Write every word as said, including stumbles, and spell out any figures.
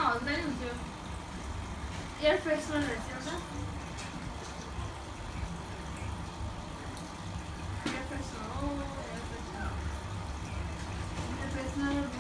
हल्दा नि हुन्थ्यो air freshener रहेछ एउटा एयर फ्रेसनर हो एयर फ्रेसनर एयर फ्रेसनर